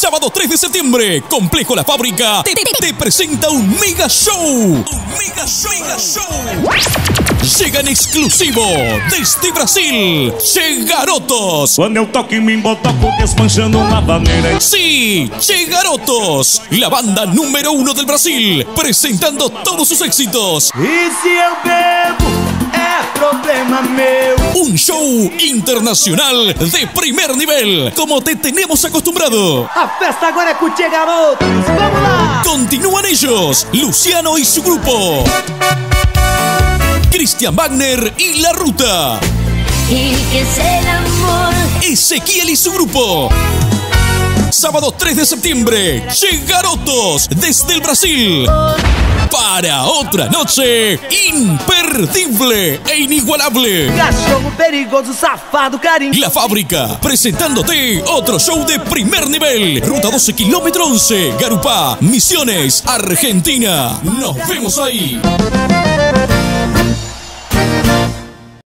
Sábado 3 de septiembre, Complejo La Fábrica te presenta un mega show. Un mega show. Llega en exclusivo desde Brasil, Che Garotos. Quando eu toco me embotoco desmanchando uma vaneira. Sí, Che Garotos, la banda número 1 del Brasil, presentando todos sus éxitos. E se eu bebo, é problema meu. Un show internacional de primer nivel, como te tenemos acostumbrado. A festa agora é com o Che Garotos. Vamos lá! Continúan ellos, Luciano y su grupo, Cristian Wagner y La Ruta, ¿Y qué es el amor? Ezequiel y su grupo. Sábado 3 de septiembre, Che Garotos desde el Brasil. Para otra noche imperdible e inigualable. Cachorro perigoso, safado, carinho. La Fábrica, presentándote otro show de primer nivel. Ruta 12, kilómetro 11, Garupá, Misiones, Argentina. Nos vemos ahí.